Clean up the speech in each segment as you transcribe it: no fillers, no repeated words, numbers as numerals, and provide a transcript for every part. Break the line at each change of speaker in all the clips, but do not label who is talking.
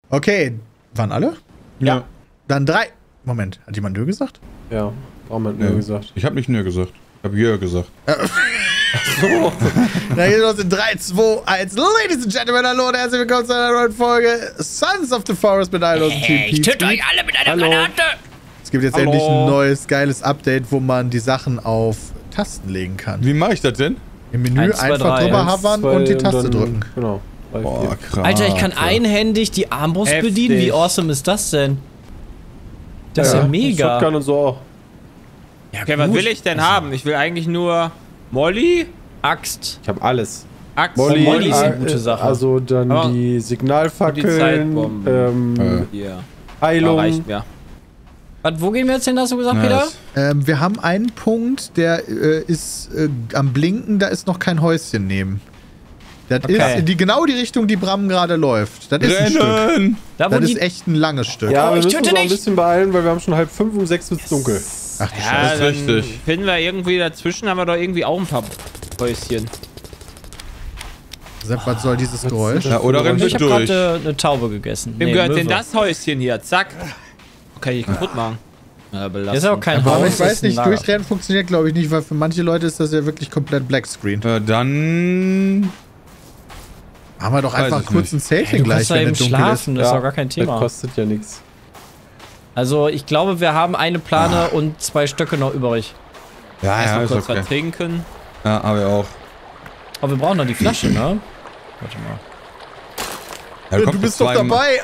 Okay, waren alle?
Ja.
Dann 3. Moment, hat jemand Nö gesagt?
Ja, warum hat Nö gesagt?
Ich habe nicht Nö gesagt. Ich habe Jö gesagt.
So. Na, hier los in 3, 2, 1. Ladies and Gentlemen, hallo und herzlich willkommen zu einer neuen Folge Sons of the Forest mit einem Team.
Ich töte euch alle mit einer Granate!
Es gibt jetzt endlich ein neues, geiles Update, wo man die Sachen auf Tasten legen kann.
Wie mache ich das denn?
Im Menü
1, 2,
einfach
3.
drüber hovern und die Taste
dann,
drücken.
Genau.
Boah, krass.
Alter, ich kann einhändig die Armbrust bedienen. Wie awesome ist das denn? Das ist ja mega.
Shotgun und so auch.
Ja,
Okay, was will ich denn haben? Ich will eigentlich nur Molly,
Axt.
Ich habe alles.
Axt,
Molly ist eine gute Sache.
Also dann
Aber
die
die
Signalfackeln,
Zeitbomben. Hier.
Heilung.
Reicht mir.
Wo gehen wir jetzt hin, hast du gesagt,
Ja,
Peter?
Wir haben einen Punkt, der ist am Blinken, da ist noch kein Häuschen neben. Das ist in genau die Richtung, die Bram gerade läuft. Das ist ein Stück.
Rennen!
Da, wo
Das
die...
ist echt ein langes Stück.
Ja,
Oh,
wir
ich
müssen uns
töte
auch ein
dich.
bisschen beeilen, weil wir haben schon 5:30 und 6 wird dunkel.
Ach du
Ja,
Scheiße.
ist
dann
richtig.
finden wir irgendwie dazwischen, haben wir doch irgendwie auch ein paar Häuschen.
Sepp, was soll dieses Geräusch?
Ja, oder rennen wir
Ich habe
durch.
gerade eine Taube gegessen.
Wem gehört denn
Möwe.
das Häuschen hier? Zack. Okay, ich kaputt machen. Ja,
Das ist auch kein
Aber
Haus.
ich
das
weiß
ist ein
nicht,
Lager.
durchrennen funktioniert glaube ich nicht, weil für manche Leute ist das ja wirklich komplett Blackscreen.
Dann...
Machen wir doch
Weiß
einfach
ich
kurz ein
nicht.
Selfie
Du
gleich,
kannst da
wenn
eben
es dunkel
schlafen, das ist auch gar kein
Das
Thema.
kostet ja nichts.
Also ich glaube, wir haben eine Plane und 2 Stöcke noch übrig.
Ja, ja,
Erstmal
ist
kurz
okay.
was trinken.
Ja, aber auch.
Aber wir brauchen noch die Flasche, ne? Warte mal.
Ja,
ist.
kommt
Du bist
mit
doch
zwei-
dabei!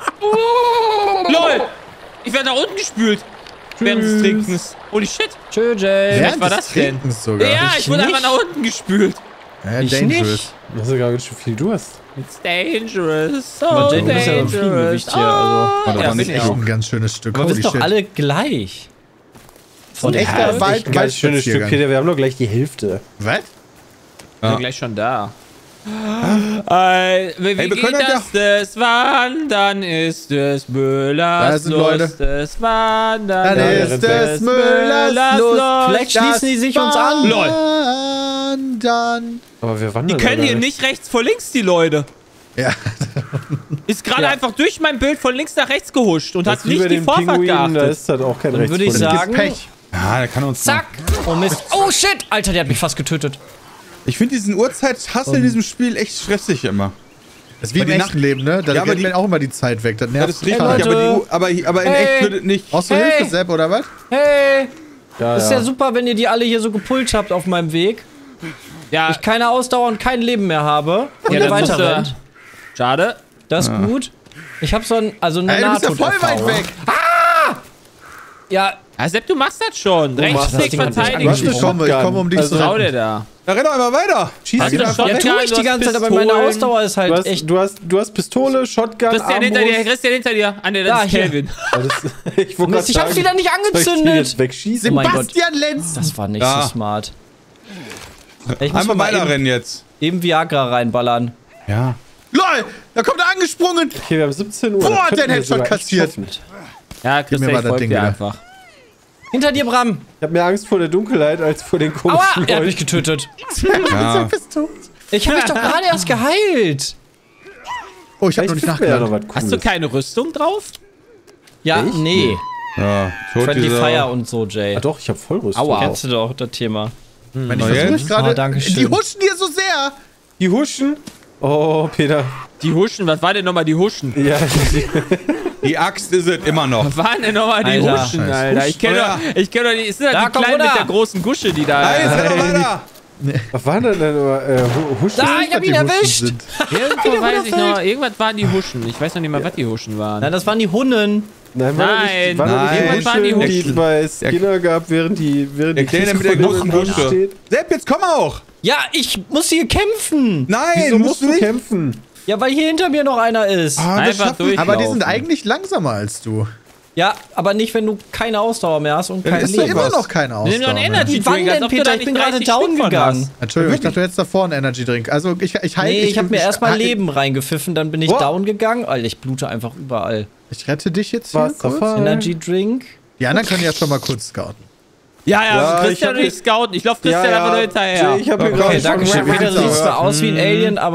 LOL! Ich werde nach unten gespült. Während des Trinkens. Holy shit.
Tschö, Jay.
Während war das denn?
Trinkens sogar.
Ja, ich wurde
nicht.
einfach nach unten gespült.
Ja,
Ich
dangerous.
nicht.
Das ist ja gar nicht so viel Durst.
It's dangerous. So
Aber Jay, du bist ja so ein
dangerous.
Fliegengewicht hier, also.
Oh, das
Ja,
war nicht
bin ich
Echt
auch.
ein ganz schönes Stück.
Aber wir
Holy
sind doch
shit.
alle gleich.
Ein echter
Echt ein ganz schönes Stück, Peter. Wir haben doch gleich die Hälfte.
Was?
Ich bin gleich schon da. Wie
wir
geht
können
das? Das Wandern ist des
Da
Müllers
sind Leute.
Lust. Das Wandern
Dann ist des Müllers
Lust.
Lust.
Vielleicht schließen die sich uns an.
Dann.
Aber wir wandern
Die können
doch
hier
gar
nicht rechts vor links, die Leute.
Ja.
Ist gerade
Ja.
einfach durch mein Bild von links nach rechts gehuscht und
Das
hat
ist wie bei
nicht die
den
Vorfahrt
Pinguinen, da
geachtet.
ist halt auch kein
Dann würde ich
Rechtspolitik.
sagen-
Pech.
Ja, der kann uns
Zack. Oh Mist. Oh shit. Alter, der hat mich fast getötet.
Ich finde diesen Uhrzeithassel in diesem Spiel echt stressig immer.
Das ist wie im
Aber die
echten Leben, ne? Da
Ja, aber
rennt
die-
mir auch immer die Zeit weg. Das
Ja,
nervt
das ist richtig,
Leute.
aber in
Hey.
echt würde es nicht.
Brauchst du
Hey.
Hilfe, Sepp, oder was?
Hey.
Ja,
Das ist ja super, wenn ihr die alle hier so gepult habt auf meinem Weg.
Ja,
Ich keine Ausdauer und kein Leben mehr habe. Und
ja,
ihr
dann musst
weiter
du-
rennt.
Schade.
Das ist gut. Ich habe so ein, also eine
Ey, du bist ja voll weit
Nahtoderfahrung.
weg.
Ja,
Ja,
Sepp, du machst das schon.
machst das
Rechtsklick
Ding hat mich
verteidigen.
Was? Ich komme um dich
Also,
zu
Schau
retten.
dir da.
Ja, renn doch einmal weiter.
Schieß
Hast
ihn
du
einfach
schon-
ja,
weg.
tu ich
du
die
hast
ganze Zeit, aber meine
Pistolen.
Ausdauer ist halt echt.
Du hast Pistole, Shotgun,
Christian hinter dir,
Armbrust.
Christian hinter dir. Ah, ne,
Da,
das ist
hier.
Kelvin.
Ja, ich wollte
Mist, ich hab's wieder nicht
Soll ich den
angezündet.
jetzt wegschießen?
Oh mein Gott.
Bastian Lenz!
Das war nicht
Ja.
so smart. Ich muss
Einmal
mal
weiter
eben,
rennen jetzt.
eben Viagra reinballern.
Ja.
LOL! Da kommt er angesprungen!
Okay, wir haben 17 Uhr.
Boah,
das
hat
könnten
der einen
wir
Headshot
sogar echt
kassiert.
schaffen.
Ja, Christian,
mal
ich
das
folg
Ding
dir
wieder.
einfach.
Hinter dir, Bram.
Ich hab mehr Angst vor der Dunkelheit als vor den komischen
Aua, er hat mich
Leuten.
getötet.
Ja.
Bist tot.
Ich habe mich doch gerade erst geheilt.
Oh, ich hab noch
Vielleicht
nicht
finden wir ja noch
nachgedacht.
was
Hast du
Cooles.
keine Rüstung drauf?
Ja, nee.
Ja, tot
Friendly
dieser-
Fire und so, Jay.
Ah doch, ich hab Vollrüstung.
Aua.
Kennst du doch das Thema.
Wenn ich
Na
versuche
jetzt?
gerade.
Oh, Dankeschön.
Die huschen hier so sehr!
Die Huschen. Oh, Peter.
Die Huschen, was war denn nochmal die Huschen?
Ja,
Die Axt ist es immer noch.
Was waren denn nochmal die
Alter.
Huschen,
Scheiße.
Alter? Ich kenne
Ja.
doch, die, ist das
Da,
die
komm
Kleinen mit
runter.
der großen Gusche, die da...
Nein, renn doch weiter.
was waren denn Huschen?
Da, ich hab ihn erwischt.
Irgendwo weiß ich noch, irgendwas waren die Huschen. Ich weiß noch nicht mal, was die Huschen waren.
Nein, das waren die Hunden.
Nein,
Nein,
waren das
nein.
nicht
Waren die
die
Huschen.
es bei Skinner gab, während die
Der Kleine mit der großen Gusche.
steht?
Sepp, jetzt komm auch.
Ja, ich muss hier kämpfen.
Nein,
Wieso musst du
nicht.
kämpfen?
Ja, weil hier hinter mir noch einer ist.
Ah, das
Einfach
schaffen wir.
durch.
Aber die sind
Laufen.
eigentlich langsamer als du.
Ja, aber nicht, wenn du keine Ausdauer mehr hast und
Dann
kein
ist doch
Leben.
immer noch keine
Nimm doch
Ausdauer
einen
mehr.
Energy
Wie wann
Drink, als
denn,
ob du
Peter?
da
Ich
nicht
bin gerade
30
down
Stück von
gegangen.
hast.
Entschuldigung, ich dachte, du hättest davor einen Energy Drink. Also ich
Nee, ich habe mir erstmal Leben
Ich
reingepfiffen, dann bin ich
Wow.
down gegangen. Alter, ich blute einfach überall.
rette dich jetzt hier
Wasserfall.
kurz.
Energy Drink.
Die anderen können ja schon mal kurz scouten.
Ja,
Ja,
Christian
ich hab
und ich scouten. Ich laufe Christian
Ja,
einfach nur
ja.
hinterher.
Ich hab mir
Okay,
gerade
danke schön.
schon
Peter, du siehst zwar aus wie ein Alien, aber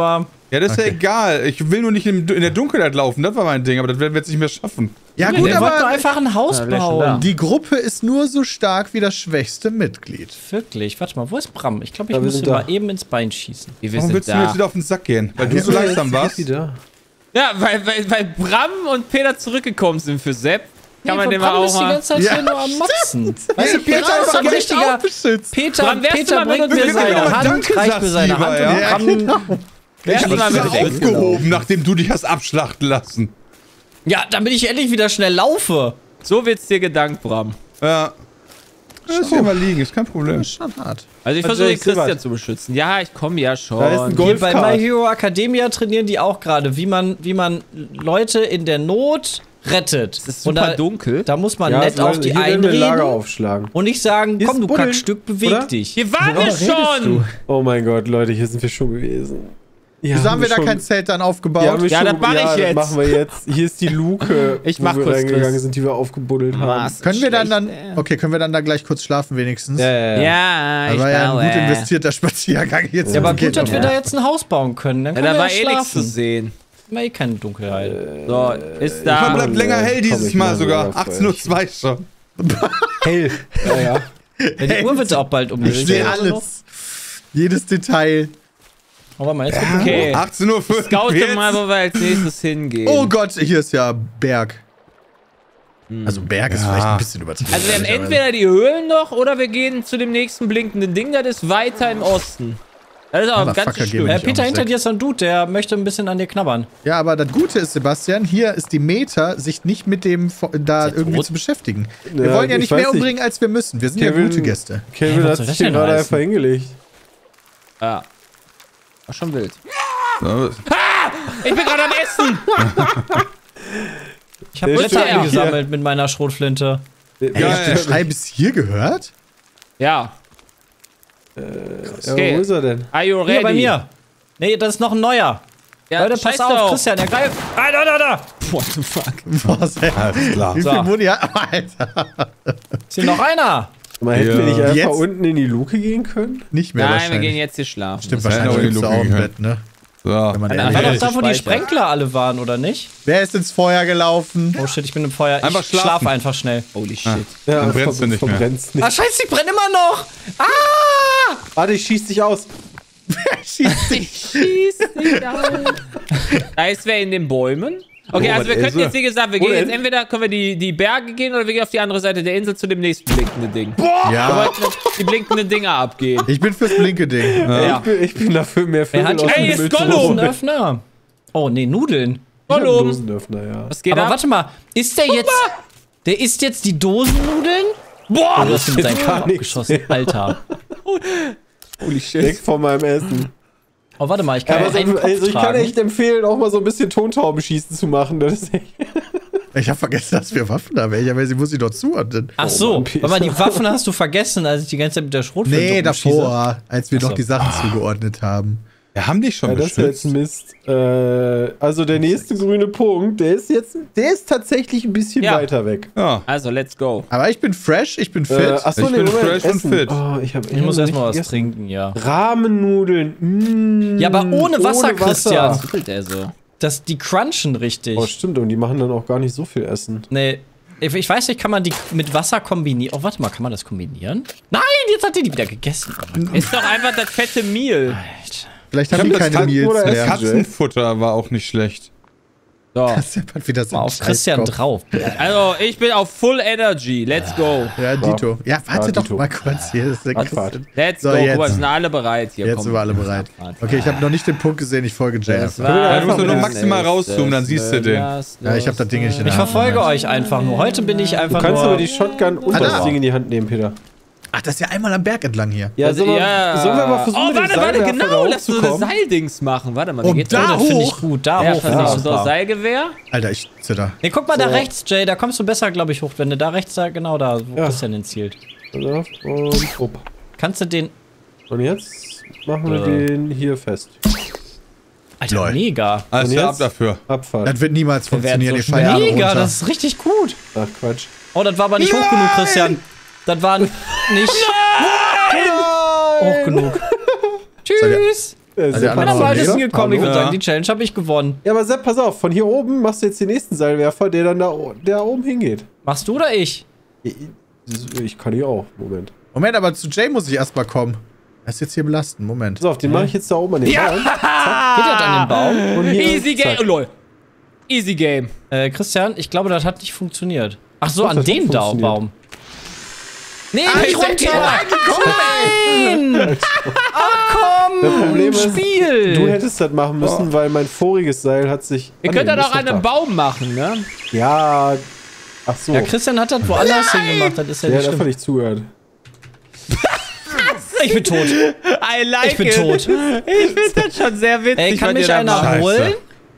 Ja, das ist ja egal. Ich will nur nicht in der Dunkelheit laufen. Das war mein Ding, aber das werden wir jetzt nicht mehr schaffen.
Ja
gut,
gut,
der wollte
aber
einfach ein Haus bauen.
die Gruppe ist nur so stark wie das schwächste Mitglied.
Wirklich, warte mal, wo ist Bram? Ich glaube, ich
Ja, wir
muss
sind
ihm
da.
mal eben ins Bein schießen.
Warum willst du mir jetzt wieder auf den Sack gehen? Weil du so langsam warst?
Wieder.
Ja, weil Bram und Peter zurückgekommen sind für Sepp. Kann man
Nee,
den mal
Bram
auch
ist die
mal...
ganze Zeit hier nur am Motzen. Weißt du, Peter
Bram
ist so ein
hat mich
richtiger...
auch beschützt.
Bram, wärst du
Peter
mal mit
bringt
uns
mir
gegangen?
seine
aber
Hand,
danke,
reicht
sagst
mir seine
lieber,
Hand
ja?
und
Ja,
Bram...
genau.
Wärst du
Ich
mal
hab
mit
dich
uns
aufgehoben, nachdem du dich hast abschlachten lassen.
Ja, damit ich endlich wieder schnell laufe.
So wird's dir gedankt, Bram.
Ja. Lass hier mal liegen, ist kein Problem.
Schon hart.
Also ich
Also
versuche den
ich seh
Christian
was.
zu beschützen. Ja, ich komme ja schon.
Da ist ein
Hier bei
Golfkart.
My Hero Academia trainieren die auch gerade, wie man Leute in der Not rettet.
Es ist
Und
super
da,
dunkel.
da muss man
Ja,
nett auf die
hier werden wir Lager
einreden
aufschlagen.
und nicht sagen,
Hier
komm
ist
du
Buddeln,
Kackstück, beweg
oder?
dich.
Hier waren wir schon!
Oh mein Gott, Leute, hier sind wir schon gewesen.
Wieso haben wir da kein Zelt dann aufgebaut?
Ja,
Ja, das mach ich jetzt.
machen wir jetzt. Hier ist die Luke,
Ich
wo
mach
wir
kurz
reingegangen
Chris.
sind, die wir aufgebuddelt haben.
Was?
Können wir dann
Schlecht,
okay, können wir dann da gleich kurz schlafen wenigstens?
Ja,
Das
ich
war ja
glaube.
ein gut investierter Spaziergang jetzt.
Ja, aber
Geht
gut, dass wir
aber.
da jetzt ein Haus bauen können. Dann
Ja,
können
da
wir
war eh nichts zu
schlafen.
sehen.
Immer eh keine Dunkelheit.
So, ist
Man
da.
bleibt länger hell
Komm,
dieses
ich
Mal
mach
sogar.
mal
18:02 Uhr schon.
Hell. Ja, ja.
Ja, die Uhr wird auch bald
Ich sehe
umgestellt.
alles. Jedes Detail.
Aber mal jetzt
Okay.
18:05 Uhr.
Scoute mal, wo wir als nächstes hingehen.
Oh Gott, hier ist ja Berg. Also Berg ist vielleicht ein bisschen übertrieben.
Also wir haben entweder die Höhlen noch oder wir gehen zu dem nächsten blinkenden Ding, das ist weiter im Osten. Das ist auch ein
Motherfucker,
ganzes
geh mir
Stück.
nicht
Peter,
auf den
hinter
Sack.
dir ist so ein Dude, der möchte ein bisschen an dir knabbern.
Ja, aber das Gute ist, Sebastian, hier ist die Meta, sich nicht mit dem da irgendwie
tot?
zu beschäftigen. Wir
Ja,
wollen ja
ich
nicht
weiß
mehr
nicht.
umbringen, als wir müssen. Wir sind ja
Kevin-
gute Gäste.
Kevin
was
hat
soll
sich
das
hier
denn
gerade
heißen?
einfach hingelegt.
Ja. War schon wild.
So,
Ich bin gerade am Essen!
Ich habe
Der
Blätter
steht
eingesammelt mit meiner Schrotflinte.
Ey, hast du den Schrei bis hier gehört?
Ja.
Ja,
Okay.
wo ist er denn?
Are you ready?
Hier bei mir. Nee, das ist noch ein neuer.
Ja,
Leute, pass
scheiß
auf,
doch.
Christian, der greift. Ah, da.
What the fuck?
Was, ey?
alles klar.
Wie
So.
viel Muni hat? Alter.
Ist hier noch einer?
Mal, hätten wir nicht einfach
Jetzt?
unten in die Luke gehen können?
Nicht mehr
Nein, wir
wahrscheinlich.
gehen jetzt hier schlafen.
Stimmt,
Das
wahrscheinlich
hätte auch
liegst du
in
auch
die
im
Luke
Bett, ne?
So.
Wenn man
Alter,
ehrlich
War
Ja,
doch
ist.
da, wo die
Speicher.
Sprenkler alle waren, oder nicht?
Wer ist ins Feuer gelaufen?
Oh shit, ich bin im Feuer.
Einfach
Ich
schlafen.
schlafe einfach schnell.
Holy shit.
Ja,
Dann brennst du nicht mehr.
verbrennst nicht.
Ah, scheiße, ich brenne immer noch. Ah!
Warte, ich schieß dich aus.
Schießt dich.
Schieß dich an. Da ist wer in den Bäumen. Okay,
Oh,
also wir
was
könnten
ist
jetzt, wie gesagt, wir
Wo
gehen jetzt
denn?
entweder können wir die Berge gehen oder wir gehen auf die andere Seite der Insel zu dem nächsten blinkenden Ding. Wir
Ja,
wollten die blinkenden Dinger abgehen.
ich bin fürs blinke Ding.
Ja.
Ich bin dafür mehr
Wer hat
Vögel aus
Ey,
dem
ist
Müll zu
Gollum!
holen.
Dosenöffner. Oh, nee, Nudeln.
Ich hab einen
Gollum.
Dosenöffner, ja.
Was geht
Aber
ab?
warte mal, ist der jetzt... Der isst jetzt die Dosennudeln?
Boah!
Oh, du hast ihn mit seinem
gar
Körper
nichts
abgeschossen. Alter.
Holy shit.
Weg von meinem Essen.
Oh, warte mal, ich kann
Aber
ja einen Kopf
also ich kann
tragen.
echt empfehlen, auch mal so ein bisschen Tontaubenschießen zu machen. Das ist echt
Ich habe vergessen, dass wir Waffen haben. Ich aber sie muss sie doch zuordnen.
Ach so,
Mann, Peter.
warte mal, die Waffen hast du vergessen, als ich die ganze Zeit mit der Schrotflinte
Nee,
rumschieße.
davor, als wir
Ach so.
noch die Sachen zugeordnet haben.
Wir haben dich schon
Ja, das ist jetzt
beschützt.
Mist. Also der nächste grüne Punkt, der ist tatsächlich ein bisschen
Ja.
weiter weg.
Ja.
Also, let's go.
Aber ich bin fresh, ich bin fit.
Achso,
Ich bin fresh und fit.
Oh,
Ich muss erstmal was trinken, ja.
Rahmennudeln.
Ja, aber ohne Wasser, Christian.
Was tut der so?
Die crunchen richtig.
Oh, stimmt, und die machen dann auch gar nicht so viel Essen.
Nee. Ich weiß nicht, kann man die mit Wasser kombinieren? Oh, warte mal, kann man das kombinieren? Nein, jetzt hat die wieder gegessen. Oh,
Ist doch einfach das fette Mehl.
Alter.
Vielleicht
Ich
haben
hab
die
das
keine Meals
oder
mehr.
Katzenfutter war auch nicht schlecht.
So.
Das hat wieder so
Mal
einen
auf Christian
Scheißkopf.
drauf.
Also, ich bin auf Full Energy. Let's go.
Ja, Dito. Ja, warte
Ja,
doch
Dito.
mal kurz hier. Das ist der
Abfahrt.
Christian.
Let's
So,
go.
jetzt.
Guck mal, sind alle bereit hier.
Jetzt
Komm.
sind wir alle bereit. Okay, ich habe noch nicht den Punkt gesehen, ich folge Jay.
Das
einfach.
war
Ja, du musst nur
das
maximal rauszoomen, dann siehst du den.
Ja, ich hab das Ding nicht in der
Ich
Hand.
verfolge euch einfach nur. Heute bin ich
Du
einfach
kannst
nur...
aber die Shotgun und
Ah,
das
da.
Ding in die Hand nehmen, Peter.
Ach, das ist ja einmal am Berg entlang hier.
Ja, sollen wir mal versuchen,
Oh,
mit dem
warte,
Seilwerfer
genau.
da
Lass uns so
hochzukommen?
eine Seildings machen. Warte mal, wie
Und
geht's
da
das finde ich
hoch.
gut. Da
Ja,
hoch finde ich
versuch so
super.
Seilgewehr.
Alter, ich zitter.
Nee, guck mal da rechts, Jay. Da kommst du besser, glaube ich, hoch. Wenn du da rechts, genau da, wo
Ja.
Christian hinzielt.
Pass auf, und hopp.
Kannst du den...
Und jetzt machen wir den hier fest.
Alter,
Lol.
mega.
Alles
Und
klar, ab
jetzt?
dafür.
Abfahrt.
Das wird niemals funktionieren,
so
ihr fallt alle
Mega,
runter.
das ist richtig gut.
Ach, Quatsch.
Oh, das war aber nicht hoch genug, Christian. Das war nicht hoch genug. Tschüss.
Sepp
der
hat
andere
noch
am
war
einen
weitesten
Meter.
gekommen. Ich würde
Hallo?
sagen, die Challenge habe ich gewonnen.
Ja, aber Sepp, pass auf, von hier oben machst du jetzt den nächsten Seilwerfer, der dann da oben hingeht.
Machst du oder ich?
Ich kann hier auch. Moment.
Moment, aber zu Jay muss ich erstmal kommen. Er ist jetzt hier belastend. Moment.
Pass auf, den mache ich jetzt da oben an den Baum.
Geht das an den Baum?
Und hier,
Easy Game.
zack.
Oh, lol. Easy Game.
Christian, ich glaube, das hat nicht funktioniert. Ach so,
Doch,
an
das hat
den
funktioniert.
Baum. Nee,
Ah,
nicht
ich bin
runter! Nein! Ach komm!
Das Problem ist,
Spiel!
Du hättest das machen müssen, weil mein voriges Seil hat sich...
Ihr
Ah,
könnt
nee,
das
ist
auch an
doch
einem
da.
Baum machen, ne?
Ja, ach so.
Ja, Christian hat das woanders hingemacht, das ist ja
Der
nicht
hat einfach
schlimm.
nicht zugehört.
Ich bin tot.
I like
Ich bin
it.
tot.
Ich finde das schon sehr witzig.
Ey, kann
was
mich
ihr da
einer
macht.
holen?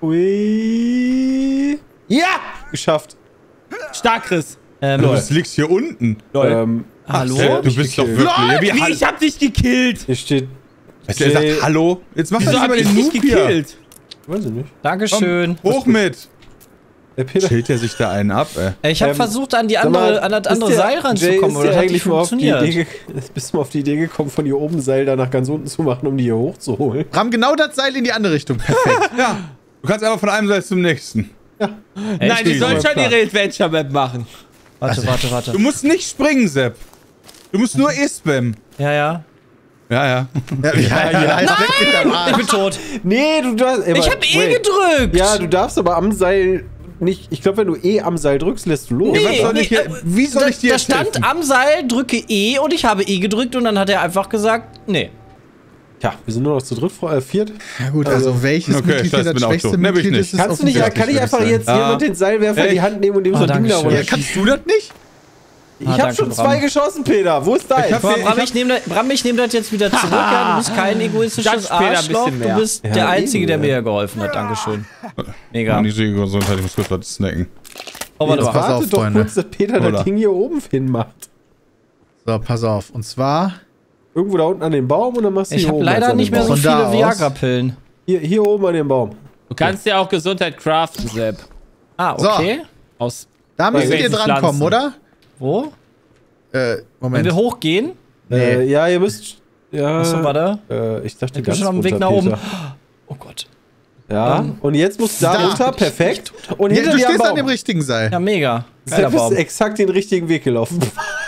Ui. Ja! Geschafft.
Stark, Chris.
Du liegst hier unten.
Hallo?
Hä, du bist doch wirklich. Ja, wie,
Wie, ich hab dich gekillt.
Hier steht...
er sagt Hallo. Jetzt mach
Wieso
doch
hab
nicht
ich
mal den
dich
Noob hier.
gekillt?
Weiß ich nicht.
Dankeschön.
Hoch mit.
Der Peter...
Chillt er sich da einen ab, ey.
Ich habe versucht, an das
Sag mal,
andere
ist der-
Seil ranzukommen,
Jay,
aber
ist
das
der
hat nicht
eigentlich mal auf die Idee
funktioniert.
bist du mal auf die Idee gekommen, von hier oben Seil da nach ganz unten zu machen, um die hier hochzuholen?
Bram, genau das Seil in die andere Richtung. Perfekt.
Ja. Du kannst einfach von einem Seil zum nächsten.
Nein, die
geht.
sollen schon
Klar.
ihre Adventure-Map machen.
Warte.
Du musst nicht springen, Sepp. Du musst nur E-Spam.
Ja.
Ja.
Ja, jetzt leck mich am
Ich
Arsch.
bin tot.
Nee, du darfst...
Ich hab gedrückt.
Ja, du darfst aber am Seil nicht... Ich glaube, wenn du am Seil drückst, lässt du los.
Ja, was soll ich hier- wie soll ich dir
Da
jetzt
stand
helfen?
am Seil, drücke E und ich habe E gedrückt und dann hat er einfach gesagt, nee.
Tja, wir sind nur noch zu dritt, viert.
Ja gut, also welches
Okay,
Mitglied hier
scheiße,
das
bin auch
schwächste
tot. Ne, bin ich
Mitglied
nicht.
ist,
Kannst du nicht,
offensichtlich,
kann ich
würde
einfach
sagen.
jetzt jemand den Seilwerfer in die Hand nehmen und dem so ein Ding
danke
da
schön.
runter
Ja, kannst du das nicht?
Ich hab
danke,
schon
Bram.
2 geschossen, Peter. Wo ist dein?
Ich hab-
Bram, ich nehme das jetzt wieder zurück. Ja, du bist kein egoistisches
Dann später ein
Arschloch.
bisschen
Du
mehr.
bist
Ja,
der Einzige,
eben,
der
ja.
mir geholfen hat. Dankeschön. Mega.
Niedrige Gesundheit, ich muss kurz was snacken.
Oh, warte
Jetzt
mal.
pass auf,
wartet doch
Freunde.
kurz, dass Peter
Oder?
das Ding hier oben hinmacht.
So, pass auf. Und zwar
Irgendwo da unten an dem Baum und dann machst du
Ich
hier
habe
oben
leider
eins an
nicht
den
mehr so
Baum.
Von da
viele
aus.
Viagra-Pillen.
Hier oben an dem Baum.
Du kannst ja auch Gesundheit craften, Sepp.
Ah, okay.
Aus
da müsst ihr
welchen
drankommen,
Pflanzen?
oder?
Wo? Wenn
Moment.
wir hochgehen?
Ja, ihr müsst... Ja,
Achso, warte.
ich dachte
Ich bin
ganz
schon auf dem
runter,
Weg nach oben.
Peter.
Oh Gott.
Ja, und jetzt musst du da
Da.
runter, perfekt. Und
Ja,
hinter
du
dir am
stehst an dem
Baum.
richtigen Seil.
Ja, mega. Geiler
Sepp ist
Baum.
exakt den richtigen Weg gelaufen.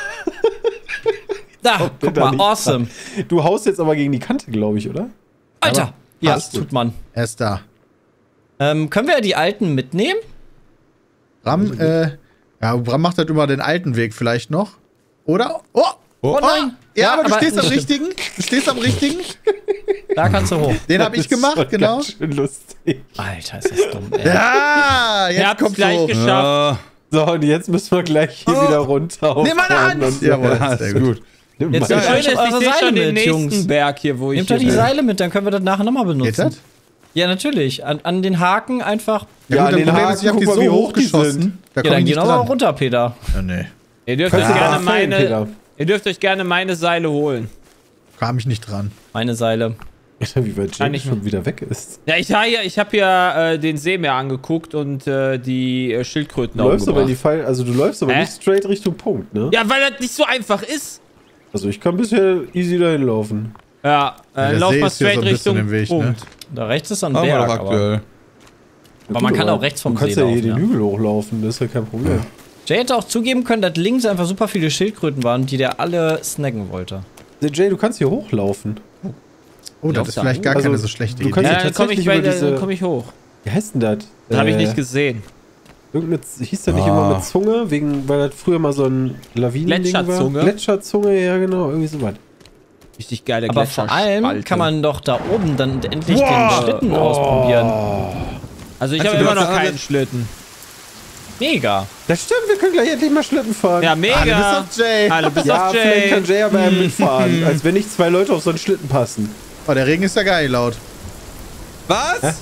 Da, guck
da
mal,
nicht
awesome.
Du haust jetzt aber gegen die Kante, glaube ich, oder?
Alter. Ja,
passt.
tut man.
Er ist da.
Können wir die alten mitnehmen?
Bram, Bram macht halt immer den alten Weg vielleicht noch. Oder? Oh!
Oh,
nein.
Ja, aber du
aber
stehst am
nicht
richtigen. Du stehst am richtigen.
Da kannst du hoch.
Den habe ich
Das ist
gemacht,
schon
genau.
ganz schön lustig.
Alter, ist das dumm, ey.
Ja,
Ihr
jetzt
habt es
kommt
gleich
hoch.
geschafft.
Ja,
So, und jetzt müssen wir gleich hier wieder runter. auf
Nimm meine Hand!
und-
Jawohl,
ja,
sehr
ist
gut.
gut.
Nimm
Jetzt
meine
Das
Ja,
Schöne
ich
ist,
hab
ich
eure
sehe
Seile
schon den
mit,
nächsten
Jungs.
Berg hier, wo ich
Nehmt doch die
hier bin.
Seile mit, dann können wir das nachher nochmal
Geht
benutzen.
das?
Ja, natürlich. An den Haken einfach.
Ja,
gut,
den
das Problem
Haken,
ist, ich hab
guck
die
mal,
so
wie hoch die
hochgeschossen.
sind.
Da
Ja,
komm
dann
ich
geh
nicht
nochmal
dran.
runter, Peter.
Ja, nee.
Ihr dürft
Kannst
euch
du
gerne
mal fällen,
meine,
Peter?
ihr dürft euch gerne meine Seile holen.
Kam ich nicht dran.
Meine Seile.
Wie weit
Kann
James
ich
schon wieder weg ist.
Ja, ich habe ja den See mir angeguckt und die Schildkröten
Du läufst aber in die
umgebracht.
Fall, also du läufst aber nicht straight Richtung Punkt, ne?
Ja, weil das nicht so einfach ist.
Also ich kann bisher easy dahin laufen.
Ja,
der
lauf
See
mal
ist hier
straight
so ein bisschen
Richtung
im Weg, ne?
Punkt.
Da rechts ist ein
Haben wir
Berg,
doch
aber
aktuell.
Aber man kann auch rechts vom
Du kannst
See
ja hier
laufen,
den
ja.
Hügel hochlaufen, das ist ja kein Problem.
Jay hätte auch zugeben können, dass links einfach super viele Schildkröten waren, die der alle snacken wollte.
Jay, du kannst hier hochlaufen.
Oh, das ist vielleicht gar
Also,
keine so schlechte
du
Idee.
kannst
Ja, dann komme ich,
tatsächlich über diese-
dann komm ich hoch.
Wie heißt denn das?
Das habe ich nicht gesehen.
Hieß das nicht immer mit Zunge, weil das früher mal so ein Lawinending war?
Gletscherzunge?
Gletscherzunge, ja genau, irgendwie so was.
Richtig geile
Aber vor allem
Gletscherspalte.
kann man doch da oben dann endlich den Schlitten ausprobieren.
Also ich
Also
habe
du
immer
hast
noch
alle-
keinen Schlitten.
Mega.
Das stimmt, wir können gleich endlich mal Schlitten fahren.
Ja, mega.
Bis auf Jay.
Hallo, bis
Ja,
auf
vielleicht
Jay.
kann Jay aber ja mitfahren, als wenn nicht 2 Leute auf so einen Schlitten passen.
Oh, der Regen ist ja geil laut.
Was?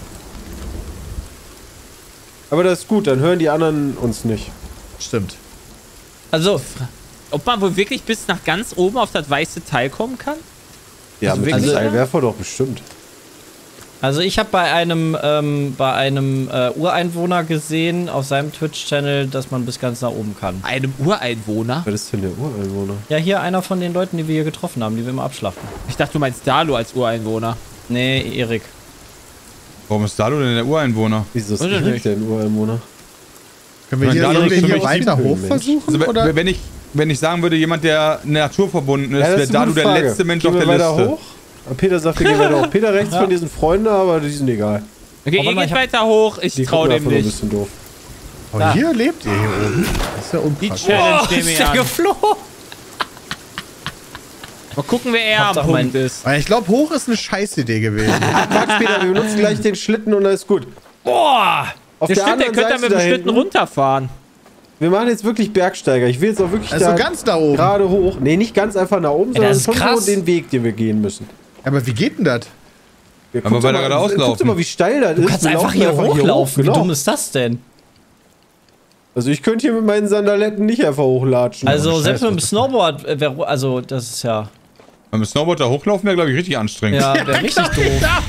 Aber das ist gut, dann hören die anderen uns nicht.
Stimmt.
Also,
Ob man wohl wirklich bis nach ganz oben auf das weiße Teil kommen kann?
Ja,
Also
mit
wirklich,
dem
ja?
Seilwerfer doch bestimmt.
ich habe bei einem Ureinwohner gesehen auf seinem Twitch-Channel, dass man bis ganz nach oben kann.
Einem Ureinwohner?
Was ist denn der Ureinwohner?
Ja, hier einer von den Leuten, die wir hier getroffen haben, die wir immer abschlachten.
Ich dachte, du meinst Dalu als Ureinwohner.
Nee, Erik.
Warum ist Dalu denn der Ureinwohner?
Wieso ist
Weiß ich
nicht
nicht.
der Ureinwohner?
Können wir
Nein,
hier,
da
sollen wir
ist für
hier
mich
weiter
ein
hoch
Mensch.
versuchen?
Also,
Oder?
wenn ich sagen würde, jemand, der naturverbunden ist,
Ja, das
wäre
ist eine
Dalu
gute
der
Frage.
letzte Mensch
Gehen
auf
wir
der
weiter
Liste.
hoch? Peter sagt, wir gehen weiter hoch. Peter rechts von diesen Freunden, aber die sind egal.
Okay,
Oh,
ihr
warte mal,
geht
ich hab-
weiter hoch. Ich
Die
trau
gucken
dem
einfach nur ein
nicht.
bisschen doof.
Oh,
Da.
hier lebt ihr hier oben. Das ist ja
Die
unpraktisch.
Challenge
Oh,
nehmen
ist
wir
der
an.
geflogen?
Mal gucken, wer eher am
Hauptsache
Punkt
mein-
ist.
Ich glaube, hoch ist eine Scheißidee gewesen.
Quatsch, Peter, wir benutzen gleich den Schlitten und alles gut.
Boah!
Auf
Ja,
der
stimmt, der
anderen
könnte da
Seite
mit dem
da
Schlitten
hinten,
runterfahren.
wir machen jetzt wirklich Bergsteiger. Ich will jetzt auch wirklich
Also
da
ganz da oben.
gerade hoch. Nee, nicht ganz einfach nach oben,
Ja,
sondern
das ist
schon
krass.
so den Weg, den wir gehen müssen.
Aber wie geht denn das?
Ja,
Aber
guck
weil
doch
er
mal-
geradeaus
Guck
laufen.
doch mal, wie steil das ist.
Du kannst
Wir
einfach
laufen
hier
hoch,
hochlaufen. Wie
genau.
dumm ist das denn?
Also ich könnte hier mit meinen Sandaletten nicht einfach hochlatschen.
Also
Scheiße,
selbst mit dem
was ist
Snowboard, also das ist ja...
Beim Snowboard da hochlaufen wäre, glaube ich, richtig anstrengend.
Ja, wäre richtig doof.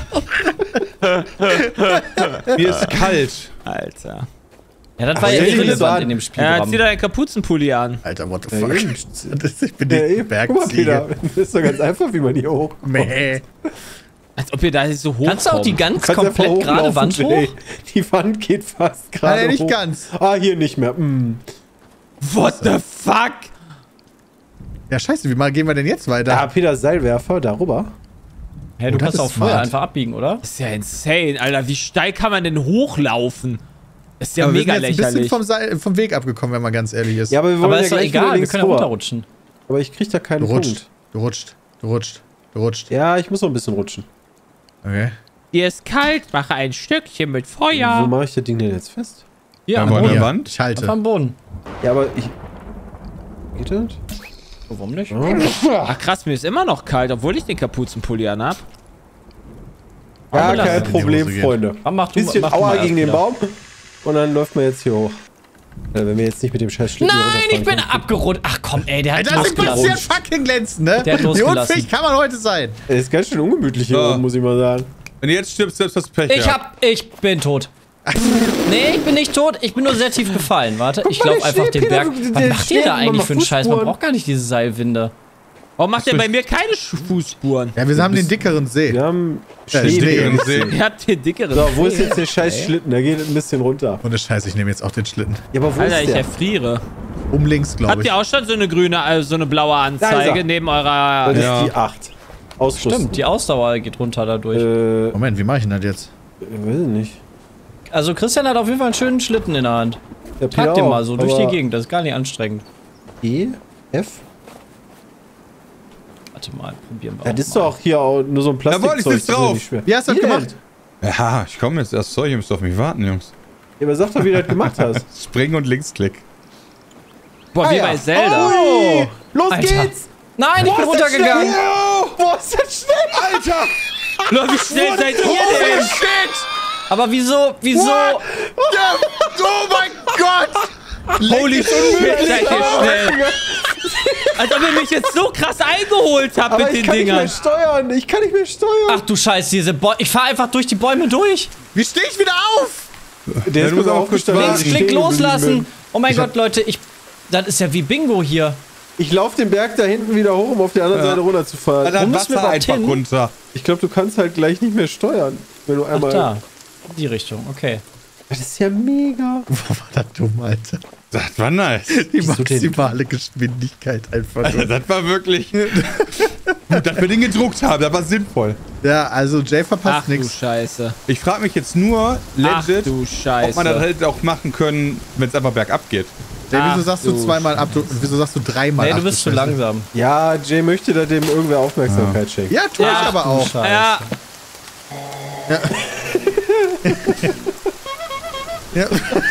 Hier ist kalt.
Alter.
Ja, das war ja
stell dir das
irrelevant
an.
in dem
Ja,
Spielraum.
zieh da deinen Kapuzenpulli an.
Alter, what the
Ja,
fuck?
eben.
Ich bin
Ja,
die
eben. Guck mal, Peter,
Bergziege.
das ist doch ganz einfach, wie man hier hochkommt.
Meh.
Als ob ihr da so hoch
Kannst du auch die ganz
Kannst einfach
komplett gerade
hochlaufen,
Wand
Jay.
hoch?
Die Wand geht fast gerade
Nein, nicht
hoch.
ganz.
Ah, hier nicht mehr.
What the fuck?
Ja, scheiße, wie mal gehen wir denn jetzt weiter?
Da, Peter, Seilwerfer, darüber.
Hä, du
das
kannst
ist
auch vorher
smart.
einfach abbiegen, oder?
Das ist ja insane, Alter. Wie steil kann man denn hochlaufen? Das ist ja
Aber
mega
wir sind jetzt ein
lächerlich.
bisschen vom Weg abgekommen, wenn man ganz ehrlich ist.
Ja, aber wir wollen
Aber
ja
ist doch
gleich wieder
egal, wir
links
können ja
vor.
runterrutschen.
Aber ich krieg da keinen
Du rutscht,
Punkt.
du rutscht, du rutscht, du rutscht.
Ja, ich muss noch ein bisschen rutschen.
Okay.
Dir ist kalt, mache ein Stückchen mit
Wo
Feuer.
mache ich das Ding denn jetzt fest?
Hier, am
Ja,
Boden.
der
Hier,
Wand?
ich halte.
Einfach am Boden.
Ja, aber ich... Geht das?
Oh, warum nicht?
Ach krass, mir ist immer noch kalt, obwohl ich den Kapuzenpulli anhab.
Ja,
Aber lass
kein
es
in die
Problem,
Hose gehen.
Freunde.
Mach du,
Bisschen
mach du
Aua
mal
gegen den
erst
Baum. Und dann läuft man jetzt hier hoch. Wenn wir jetzt nicht mit dem scheiß Schlitten hier
Nein, ich
runterfahren
bin
können.
abgerutscht. Ach komm, ey, der hat
Das ist
losgelassen.
passiert fucking glänzend, ne?
Der hat
Wie
losgelassen.
unfähig kann man heute sein?
Es ist ganz schön ungemütlich hier
Ja.
oben, muss ich mal sagen.
Wenn du jetzt stirbst, selbst das Pech.
Ich bin tot. Nee, ich bin nicht tot, ich bin nur sehr tief gefallen. Warte, ich
mal,
glaube
der
einfach
steht,
den
Peter,
Berg.
der
Was macht ihr
steht
da
immer
eigentlich
mal
für einen Scheiß? Man
Fußspuren.
braucht gar nicht diese Seilwinde.
Warum macht der bei mir keine Fußspuren?
Ja, wir haben den dickeren See.
Wir haben
Ja,
Schnee.
Schnee.
See.
Er hat den dickeren.
So, wo ist jetzt der scheiß Schlitten? Der geht ein bisschen runter.
Ohne Scheiß, ich nehme jetzt auch den Schlitten.
Ja, aber wo
Alter,
ist
ich
der?
erfriere.
Links, glaube
Habt
ich.
ihr auch schon so eine grüne, also so eine blaue
Da
Anzeige
ist er.
neben eurer...
Das
Ja.
ist die 8. Ausrüsten.
Stimmt, die Ausdauer geht runter dadurch.
Moment, wie mache ich denn das jetzt?
Weiß ich nicht.
Also Christian hat auf jeden Fall einen schönen Schlitten in der Hand.
Der
Trag
Peter
den
auch,
mal so durch die
aber
Gegend, das ist gar nicht anstrengend.
E? F?
Warte mal, probieren wir
Ja,
auch
das ist
mal.
doch auch hier auch nur so ein Plastikzeug.
Jawohl, ich sitz
das ist ja
drauf.
nicht schwer.
Wie hast du das
Wie
gemacht?
denn?
Ja, ich komme jetzt erst. Sorry, ihr müsst auf mich warten, Jungs.
Ja, aber sag doch, wie du das gemacht hast.
Springen und Linksklick.
Boah, wie
ja.
bei Zelda.
Oh, los
Alter.
geht's!
Nein, ich bin runtergegangen.
Boah, ist das schnell!
Alter!
Leute, wie schnell seid ihr denn?
Aber wieso?
Ja, oh mein Gott!
Holy shit, seid ihr schnell. Als ob ihr mich jetzt so krass eingeholt habt
Aber
mit
ich
den
kann nicht mehr
Dingern.
steuern. Ich kann nicht mehr steuern.
Ach du Scheiße, diese Bäume. Ich fahre einfach durch die Bäume durch.
Wie stehe ich wieder auf?
Der ist
muss
mir
auch
aufgestanden.
kurz
als ich
Linksklick
stehen geblieben
loslassen. Oh mein Gott, Leute, das ist ja wie Bingo hier.
bin. Ich laufe den Berg da hinten wieder hoch, um auf die andere Seite runterzufahren.
Alter,
Wo müssen
Wasser
wir überhaupt
einfach
hin?
runter.
Ich glaube, du kannst halt gleich nicht mehr steuern. Wenn du
Ach
einmal.
da. In die Richtung, okay.
Das ist ja mega.
Boah, war das dumm, Alter.
Das war nice.
Die maximale Geschwindigkeit einfach
Alter,
nur.
das war wirklich... Gut, dass wir den gedruckt haben, das war sinnvoll.
Ja, also Jay
Ach
verpasst
du
nichts.
Scheiße.
Ich frage mich jetzt nur,
Ach
legit,
du
ob man das
Scheiße.
halt auch machen können, wenn es einfach bergab geht.
Jay, wieso
Ach
sagst du
du
zweimal ab? Wieso sagst du dreimal
Nee,
ab?
du bist zu langsam.
Ja, Jay möchte da dem irgendwer Aufmerksamkeit schenken.
Ja, tu ich
Ja,
aber auch.
Scheiße.
Ja,
Ja.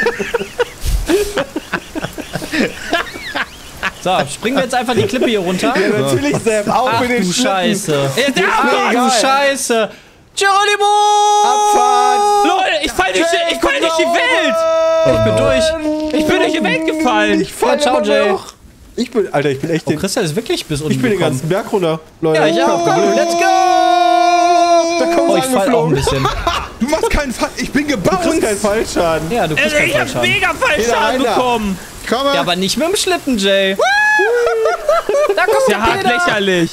So, springen wir jetzt einfach die Klippe hier runter.
Ja, natürlich, Sam. Auch
Ach
mit den
du
Schlitten.
Scheiße.
ja,
Ach du Scheiße. Geronimo!
Abfahrt.
Leute, ich fall durch die Welt.
Ich bin durch.
Ich bin durch die Welt gefallen.
Ich fall
ciao,
immer
Jay.
noch. Ich bin, Alter, ich bin echt
Oh,
den,
Christian ist wirklich bis unten
ich bin den
gekommen.
ganzen Berg runter. Leute,
Ja, ich auch.
kein Problem.
Let's go!
Da kommen
Oh,
sie
ich fall auch ein
angeflogen.
bisschen.
Du machst keinen Fall. Ich bin
Du kriegst
gebaut.
keinen Fallschaden.
Ja, du kriegst keinen
Ich hab
Fallschaden.
mega
Jeder
Fallschaden
rein da.
bekommen.
Komm mal.
Ja, aber nicht mit dem Schlitten, Jay. Da kommt
Ja, hart lächerlich.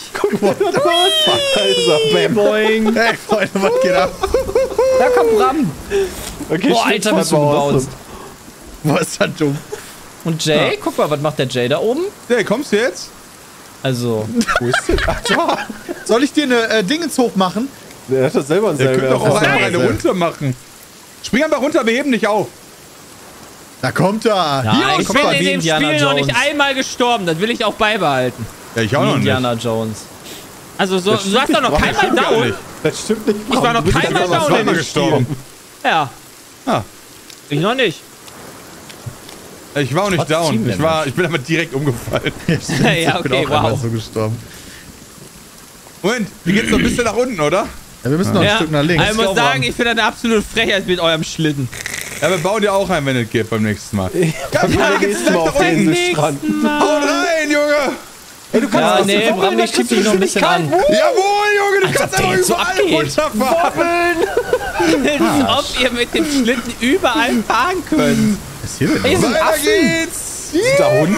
Boing.
Hey, Freunde, was geht ab?
Da kommt Bram.
Okay,
Boah, Alter, bist du gebaut.
Wo ist das dumm?
Und Jay? Guck mal, was macht der Jay da oben?
Hey, kommst du jetzt?
Also,
Wo ist denn? Ach, da.
Soll ich dir eine Dingens hochmachen?
Der hat das selber einen
Ihr könnt doch auch
Seil.
einfach eine runter machen. Spring einfach runter, wir heben nicht auf.
Da kommt er.
Ja,
Hier,
ich
Ich bin
mal,
in
wie
dem
Indiana
Spiel noch nicht
Jones.
einmal gestorben. Das will ich auch beibehalten.
Ja, ich auch
wie
noch nicht.
Indiana Jones.
Also, so, du warst doch noch
nicht,
keinmal
Gar
down.
nicht.
Das stimmt nicht.
Ich war noch
Du bist
keinmal
einfach
down
zweimal
in dem
gestorben.
Ja.
Ah.
Ich noch nicht.
Ich war auch nicht
Was
down.
ziehen wir
Ich bin aber direkt umgefallen.
Ja,
Ich bin
okay,
auch einmal
wow.
so gestorben.
Moment, wie geht's noch ein bisschen nach unten, oder?
Ja, wir müssen noch ein
Ja.
Stück nach links.
Ich muss sagen, ich finde das eine absolute Frechheit mit eurem Schlitten.
Ja, wir bauen ja auch ein, wenn es geht beim nächsten Mal.
Dann
Ja,
ja,
geht's
nächsten Mal
gleich
auf
nach
den
unten.
Inselstrand.
Haut rein, Junge!
Ey, du kannst
Ja,
aus
nee,
dem
Bram, ich schieb dich noch ein bisschen an.
Jawohl, Junge, du kannst
der
einfach
jetzt so
überall
abgeht.
runterfahren.
Als ob ihr mit dem Schlitten überall fahren könnt.
Was ist hier denn?
Ey,
los?
sind
Weiter
Affen.
geht's!
Sind da Hunde?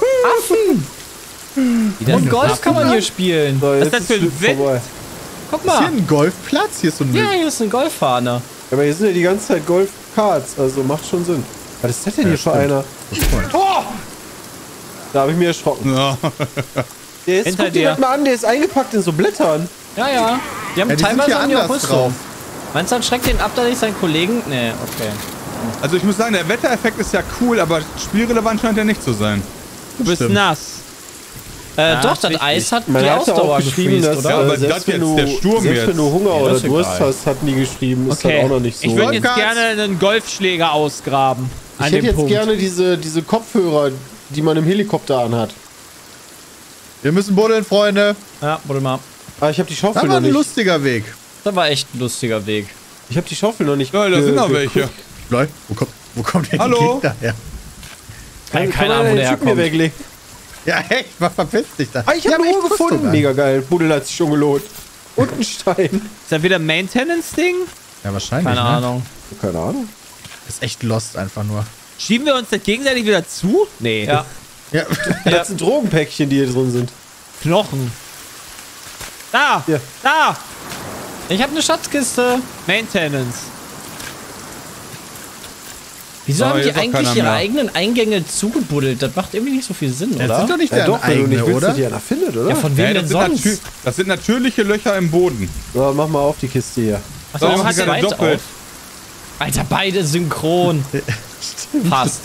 Und Golf kann man hier spielen.
So,
Was
jetzt
ist das für ein
Schlitt
Wind?
vorbei.
Guck
Ist hier
mal.
ein Golfplatz? Hier ist so ein
Ja, hier ist eine Golffahne.
Aber hier sind ja die ganze Zeit Golf-Karts, also macht schon Sinn. Was ist das denn hier für einer?
Oh!
Da habe ich mir erschrocken.
Ja.
Der ist,
Hinter
guck dir
dir.
das mal an, der ist eingepackt in so Blättern.
Ja, ja. Die haben
Ja, die sind
teilweise
hier
haben die auch
anders
Rüstung.
drauf.
Meinst du, dann schreckt den ab, da nicht seinen Kollegen? Nee, okay.
Also ich muss sagen, der Wettereffekt ist ja cool, aber spielrelevant scheint er nicht zu sein.
Du bist
Stimmt.
nass.
Doch, das
richtig.
Eis hat
Man
die
hat ja
Ausdauer
auch geschrieben,
gefriest,
dass
Ja,
oder?
aber
selbst,
das
wenn
jetzt,
du,
der Sturm
selbst
jetzt.
wenn du Hunger
Ja,
oder
das ist
Durst
egal.
hast, hatten die geschrieben, ist
Okay.
dann auch noch nicht so.
Ich würde jetzt
Golfkarts.
gerne einen Golfschläger ausgraben.
Ich
An
hätte
dem
jetzt
Punkt.
gerne diese Kopfhörer, die man im Helikopter anhat.
Wir müssen buddeln, Freunde.
Ja, warte mal.
Aber ich habe die
Das
Schaufel
war
noch
ein
nicht.
lustiger Weg.
Das war echt ein lustiger Weg.
Ich habe die Schaufel noch nicht.
Ja, da sind noch
geguckt.
welche.
Leute, wo kommt denn
Hallo?
die Gegner her?
Keine
Kann
Ahnung, wo
den
der
Typ mir
herkommt.
weglegen.
Ja, echt, was verpiss dich da?
Ah, ich habe
Die
eine
haben
Uhr
echt
gefunden.
Rüstung an.
Mega geil. Buddel hat sich schon gelohnt. Und ein Stein.
Ist das wieder ein Maintenance-Ding?
Ja, wahrscheinlich.
Keine
ne?
Ahnung.
Keine Ahnung.
Ist echt lost einfach nur.
Schieben wir uns das gegenseitig wieder zu? Nee.
Ja.
Ja.
Das sind Drogenpäckchen, die hier drin sind.
Knochen. Da!
Ja.
Da!
Ich habe eine Schatzkiste.
Maintenance.
Wieso
Aber
haben
hier
die
ist doch
eigentlich
keiner
ihre
mehr.
eigenen Eingänge zugebuddelt? Das macht irgendwie nicht so viel Sinn,
Das
oder?
sind doch nicht
Ja,
deren
doch, wenn du
eigene,
nicht willst,
oder?
dass die einer findet, oder?
Ja, von wem
Hey,
denn sonst?
das sind natürliche Löcher im Boden.
So, mach mal auf die Kiste hier.
Achso,
Warum
das
hat
hat
der doppelt?
Alter, beide synchron. Fast.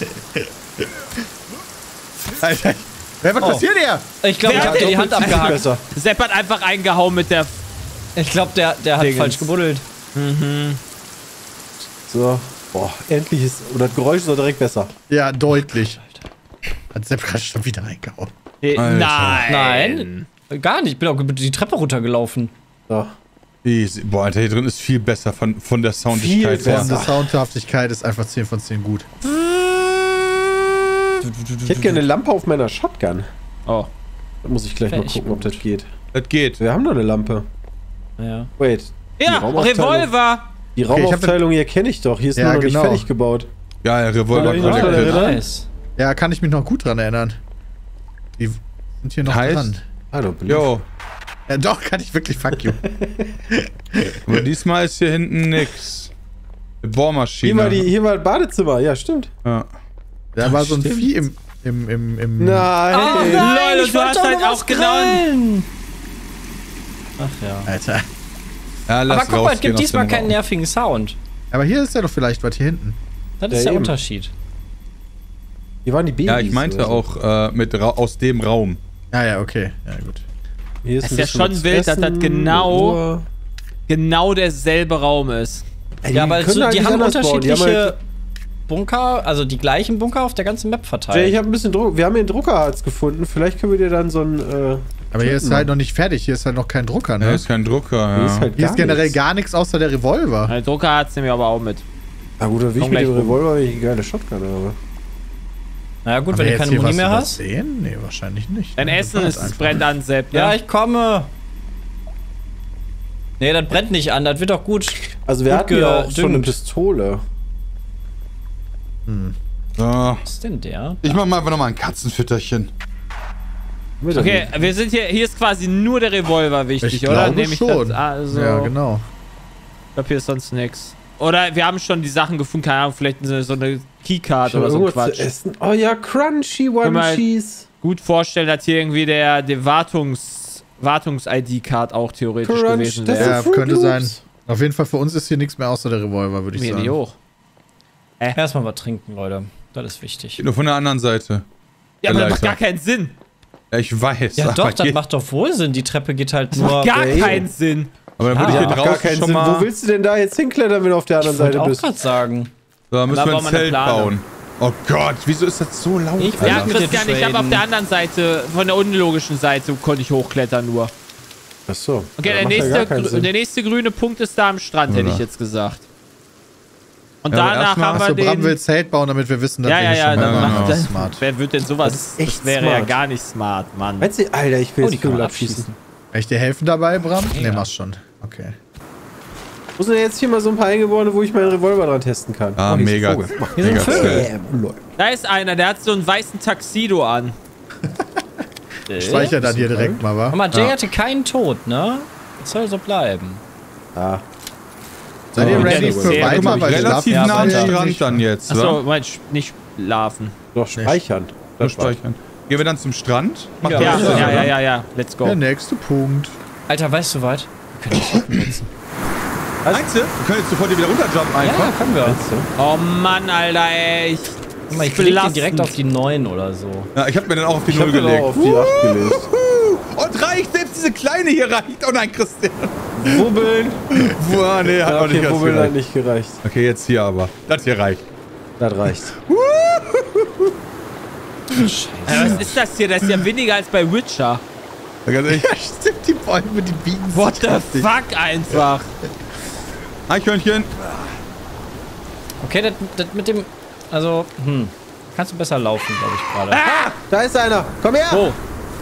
Alter, was
Oh.
passiert hier?
Ich glaube, ich
Wer
habe dir die
Doppelt
Hand
viel
abgehackt.
besser.
Sepp hat einfach eingehauen mit der...
Ich glaube, der hat
Dingens.
falsch gebuddelt.
So. Boah, endlich ist. Oder das Geräusch ist doch direkt besser.
Ja, deutlich. Hat Sepp gerade schon wieder reingehauen.
Nein.
Nein. Gar nicht. Ich bin auch die Treppe runtergelaufen.
So.
Easy. Boah, Alter, hier drin ist viel besser von der Soundigkeit
Viel
her.
besser.
Die Soundhaftigkeit ist einfach 10 von 10 gut.
Ich hätte gerne eine Lampe auf meiner Shotgun.
Oh.
Da muss ich gleich mal
Echt
gucken, ob das geht.
Das geht.
Wir haben doch eine Lampe.
Ja.
Wait.
Ja,
Raumaufteilung.
Revolver.
Die
Okay, ich hab
Raumaufteilung hier kenne ich doch. Hier ist
Ja,
nur noch
genau.
nicht fertig gebaut.
Ja, der Revolver.
Oder ich noch dran
Collected.
erinnern?
Nice.
Ja, kann ich mich noch gut dran erinnern. Die sind hier noch
Heißt?
dran.
I don't believe.
Jo,
Ja, doch, kann ich wirklich. Fuck you.
aber diesmal ist hier hinten nix. Eine Bohrmaschine.
Hier war das Badezimmer. Ja, stimmt.
Ja.
Da war so ein
Stimmt.
Vieh im.
Nein.
Lol, und du hast halt auch genau...
Ach ja.
Alter.
Ja, lass
Aber guck mal, es
rausgehen
gibt
aus
diesmal
dem
keinen
Raum.
nervigen Sound.
Aber hier ist ja doch vielleicht was hier hinten.
Das
Ja,
ist der
eben.
Unterschied.
Hier waren die Babys.
Ja, ich meinte
oder so.
auch aus dem Raum.
Ah ja, okay. Ja, gut.
Hier
Es
ein
ist ja
bisschen
schon
was
wild, dass das
essen,
genau-
Ruhe.
Genau derselbe Raum ist.
Ey,
Ja, aber
können
so,
halt
die
nicht
haben
anders bauen. Die
unterschiedliche
halt-
Bunker, also die gleichen Bunker auf der ganzen Map
Jay,
verteilt.
ich habe ein bisschen Druck. Wir haben hier ein Druckerharz gefunden. Vielleicht können wir dir dann so ein.
Aber hier ist halt noch nicht fertig. Hier ist halt noch kein Drucker,
Da
ne?
ist kein Drucker.
Hier
Ja.
ist halt
Hier
gar
ist generell
nichts.
gar nichts außer der Revolver.
Der Drucker hat es nämlich aber auch mit.
Na gut, dann will ich
Komm
mit
gleich
dem
rum.
Revolver, wenn ich eine geile Shotgun habe.
Naja gut,
Haben
wenn
wir
du
jetzt
keine
hier
Muni
was
mehr hast.
übersehen? Nee, wahrscheinlich nicht.
Dein
Ne?
Essen
Das war
ist,
einfach.
es brennt an, Sepp, ne?
Ja, ich komme. Nee, das brennt nicht an, das wird doch gut.
Also wir
Gut
hatten ja auch
gedüngt.
schon eine Pistole.
So.
Was ist denn der?
Ich mach mal einfach nochmal ein Katzenfütterchen.
Okay, wir sind hier ist quasi nur der Revolver wichtig,
Ich
oder?
glaube schon.
Also,
Ja, genau.
ich glaube, hier ist sonst nichts. Oder wir haben schon die Sachen gefunden, keine Ahnung, vielleicht so eine Keycard oder so ein Quatsch.
Zu essen. Oh ja, Crunchy One-Cheese.
Gut vorstellen, dass hier irgendwie der Wartungs-ID-Card auch theoretisch gewesen
das
wäre.
Ja,
Fruit
könnte
Loops.
sein. Auf jeden Fall für uns ist hier nichts mehr außer der Revolver, würde ich
Mir
sagen.
nicht hoch.
Erstmal was trinken, Leute. Das ist wichtig.
Geht nur von der anderen Seite.
Ja, aber das macht
Leiter.
gar keinen Sinn.
Ja, ich weiß.
Ja
aber
doch, das
geht-
macht doch wohl Sinn. Die Treppe geht halt
Das
nur...
macht gar
ey.
keinen Sinn.
Aber dann würde
Ja,
ich hier
Macht gar
draußen
keinen
schon
Sinn.
mal...
Wo willst du denn da jetzt hinklettern, wenn du auf der anderen
Ich wollte
Seite
auch
bist?
gerade sagen.
Da müssen
Da
wir
brauchen
ein
wir eine
Zelt
Planung.
bauen. Oh Gott, wieso ist das so laut?
Ich-
Ja,
Also, mit
Christian,
dem
ich habe auf
Traden.
der anderen Seite, von der unlogischen Seite, konnte ich hochklettern nur.
Achso.
Okay,
macht ja gar keinen Sinn.
der nächste grüne Punkt ist da am Strand, hätte
Oder?
ich jetzt gesagt. Und
Ja, aber
danach
erstmal
haben
Achso,
wir
Bram will
den...
Zelt bauen, damit wir wissen, dass
Ja,
wir
ja,
nicht
ja,
schon
dann
mal
genau.
macht das.
smart.
Wer wird denn sowas?
Das ist echt
wäre ja
smart.
gar nicht smart, Mann.
Meinst du, Alter, ich will
Oh, die
jetzt
kann man
Vögel
abschießen.
abschießen.
Kann ich dir helfen dabei, Bram?
Ja.
Ne, machst schon. Okay.
Wo sind denn jetzt hier mal so ein paar Eingeborene, wo ich meinen Revolver dran testen kann?
Ah,
hier ist ein
mega.
Vogel.
Hier sind
Mega
Vögel.
Zelt.
Da ist einer, der hat so einen weißen Tuxedo an.
Speicher dann hier direkt mal, wa?
Guck mal, Jay hatte keinen Tod, ne? Das soll so bleiben.
Ah.
Seid ihr
Oh,
ready
ja,
für
guck
Guck mal,
weiter? Weil
relativ
Ja,
nah am
weiter.
Strand dann jetzt,
Achso,
wa?
meinst nicht schlafen.
Doch, speichern.
Nur speichern. Gehen wir dann zum Strand? Macht
Ja,
das
ja,
Sinn,
ja,
oder?
ja. Let's go.
Der nächste Punkt.
Alter, weißt du was? Wir können die Treppen nutzen.
Meinst du? Wir können jetzt sofort hier wieder runterjumpen einfach.
Ja, können wir.
Oh Mann, Alter, ey.
Guck mal, ich leg den direkt auf die 9 oder so.
Ja, ich hab mir dann auch auf die
Ich
0
hab mir
gelegt.
auch auf die 8 gelegt.
Und reicht, selbst diese kleine hier reicht. Oh nein, Christian.
Wubbeln.
Boah, nee, hat
Ja,
auch nicht
okay,
ganz
Wubbeln hat
gereicht.
nicht gereicht.
Okay, jetzt hier aber. Das hier reicht.
Das reicht.
Was ist das hier? Das ist ja weniger als bei Witcher.
Ja, ganz ehrlich.
Ja, stimmt, die Bäume, die biegen sich
What the
heftig.
fuck einfach.
Eichhörnchen.
Okay, das mit dem... Also, kannst du besser laufen, glaube ich, gerade.
Da ist einer. Komm her.
Oh.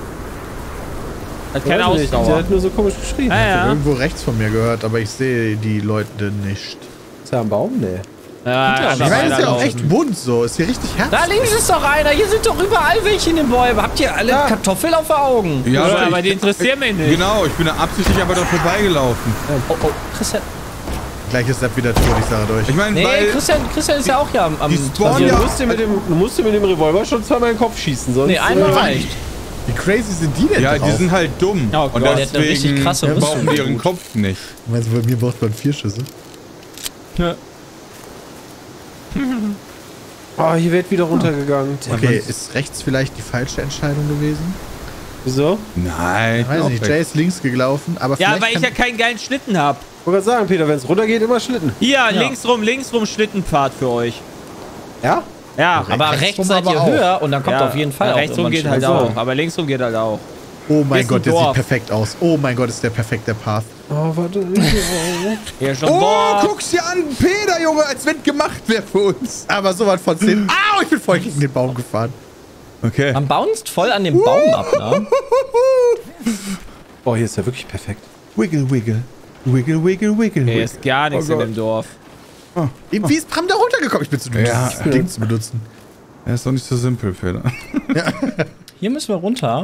Hat keine
Weiß nicht, Der
Ausdauer.
hat nur so komisch geschrien.
Ja, ja.
Irgendwo rechts von mir gehört, aber ich sehe die Leute nicht.
Ist er am Baum? Nee.
Ja,
Ich meine, ist ja auch echt bunt so. Ist hier richtig herzlich.
Da links ist doch einer. Hier sind doch überall welche in den Bäumen. Habt ihr alle Kartoffeln auf den Augen?
Ja,
aber die interessieren mich nicht.
Genau, ich bin da absichtlich einfach dort vorbeigelaufen.
Oh, Christian.
Gleich ist Sepp wieder tot, ich sage euch.
Ich meine,
Nee,
weil...
Christian ist ja auch hier am
die spawnen
Ja,
ja...
du musst dir mit dem Revolver schon zweimal in den Kopf schießen, sonst...
Nee, einmal reicht.
Wie crazy sind die denn
Ja,
drauf?
die sind halt dumm.
Oh
und
Gott,
der hat eine richtig
deswegen
krasse
brauchen
Rüstung.
die ihren Kopf nicht.
Meinst du, bei mir braucht man 4 Schüsse?
Oh, hier wird wieder runtergegangen.
Okay, ist rechts vielleicht die falsche Entscheidung gewesen?
Wieso?
Nein,
Ich weiß nicht, Jay ist links gelaufen, aber
Ja,
vielleicht
weil ich ja keinen geilen Schlitten hab.
Ich wollte gerade sagen, Peter, wenn es runtergeht, immer Schlitten.
Hier, links rum Schlittenpfad für euch.
Ja?
Ja,
Aber
rechts
rechts
rum
seid
aber
ihr
auch.
höher und dann kommt
ja,
auf jeden Fall
rechts
auch
rum
immer ein
geht halt
Schild.
auch, aber links rum geht halt auch.
Oh mein
Ist ein
Gott, der
Dorf.
sieht perfekt aus. Oh mein Gott, ist der perfekte Path.
Oh, warte.
Hier schon
Oh,
Dorf.
guck's dir an, Peter, Junge, als wenn gemacht wäre für uns.
Aber so was von 10. Au, ich bin voll gegen den Baum gefahren.
Okay.
Man bounced voll an dem Baum ab, ne?
Oh, hier ist ja wirklich perfekt.
Wiggle, wiggle. Wiggle, wiggle, wiggle,
Hier
wiggle.
ist gar nichts
Oh
in
Gott.
dem Dorf.
Wie ist Bram da runtergekommen? Ich bin zu dumm,
Ja.
dieses Ding zu benutzen.
Ja, ist doch nicht so simpel, Peter.
Hier müssen wir runter.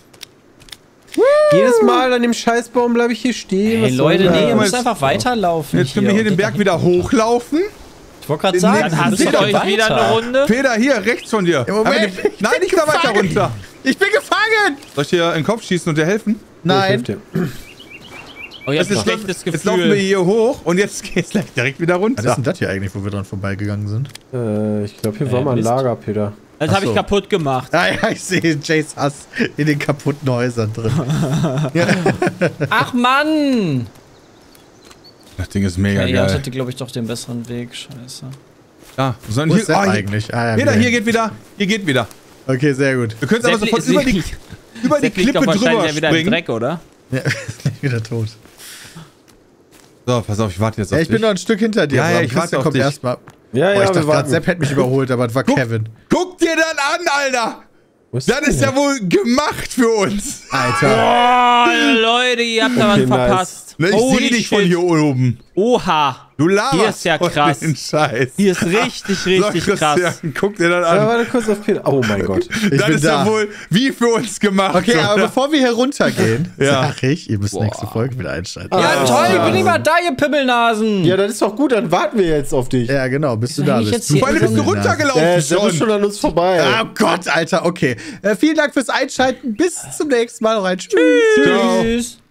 Jedes Mal an dem Scheißbaum bleibe ich hier stehen.
Hey
Was soll
Leute,
das?
nee, ihr
Guck mal,
müsst
jetzt-
einfach weiterlaufen.
Jetzt können wir hier den Berg wieder hochlaufen.
Ich wollte gerade sagen,
Dann
wir
Hast
müssen
du
doch
euch wieder eine Runde?
Peter, hier, rechts von dir.
Im Moment,
Haben wir den-
ich
Nein,
bin
nicht da weiter
gefangen.
runter.
Ich bin gefangen!
Soll ich dir in den Kopf schießen und dir helfen?
Nein.
Oh, ich hab ein
Jetzt
schlechtes
Jetzt laufen wir
Gefühl.
hier hoch und jetzt geht's gleich direkt wieder runter.
Was ist denn das hier eigentlich, wo wir dran vorbeigegangen sind?
Ich glaube, hier war mal ein
Mist.
Lager, Peter.
Das habe ich
Ach so.
kaputt gemacht.
Ah ja, ich sehe Jays Hass in den kaputten Häusern drin.
Ach Mann!
Das Ding ist mega
Ja, ihr
geil.
hattet, glaube ich, doch den besseren Weg. Scheiße.
Ja, sondern
Wo
hier,
ist der
hier,
eigentlich? Ah, ja,
Peter,
wieder.
hier geht wieder. Hier geht wieder.
Okay, sehr gut.
Wir können aber
Sepp
sofort
li-
über die
liegt
Klippe
doch wahrscheinlich
drüber
ja wieder im
springen.
Dreck, oder?
Ja, ist wieder tot.
So, pass auf, ich warte jetzt auf
Ja, ich bin
dich.
noch ein Stück hinter dir.
Ja, ja,
Bram.
ich warte
Christian
auf
kommt
dich.
erstmal.
Ja,
Boah, ich dachte gerade,
warten.
Sepp hätte mich überholt, aber es war Kevin.
Guck dir das an, Alter.
Wo
Das ist ja wohl gemacht für uns.
Alter.
Oh, Leute, ihr habt da was
Okay, nice.
verpasst.
Ne, ich sehe dich von hier oben.
Oha.
Du laberst.
Hier ist ja krass.
Den Scheiß.
Hier ist richtig krass.
Guck dir das an.
Ja, warte kurz auf Peter. Oh mein Gott.
Das ist ja wohl wie für uns gemacht.
Okay,
oder?
aber bevor wir hier runtergehen,
Ja.
sag ich, ihr müsst nächste Folge wieder einschalten.
Ja, toll, ich bin nicht mal da, ihr Pimmelnasen.
Ja, das ist doch gut, dann warten wir jetzt auf dich.
Ja, genau, bis du da
eigentlich
bist.
jetzt hier
Weil du bist du runtergelaufen
Der ist
schon.
schon an uns vorbei.
Oh Gott, Alter, okay. Vielen Dank fürs Einschalten. Bis zum nächsten Mal rein. Tschüss.
Ciao.
Tschüss.